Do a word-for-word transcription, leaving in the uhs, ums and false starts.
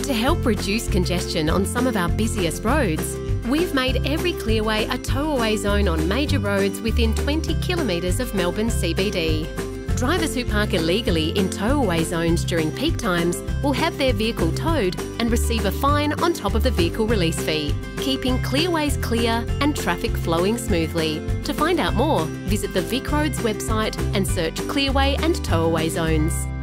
To help reduce congestion on some of our busiest roads, we've made every clearway a tow-away zone on major roads within twenty kilometres of Melbourne C B D. Drivers who park illegally in tow-away zones during peak times will have their vehicle towed and receive a fine on top of the vehicle release fee, keeping clearways clear and traffic flowing smoothly. To find out more, visit the VicRoads website and search Clearway and Tow-away zones.